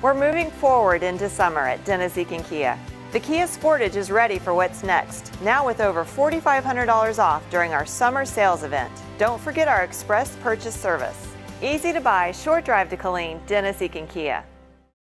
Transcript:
We're moving forward into summer at Dennis Eakin Kia. The Kia Sportage is ready for what's next, now with over $4,500 off during our summer sales event. Don't forget our express purchase service. Easy to buy, short drive to Killeen, Dennis Eakin Kia.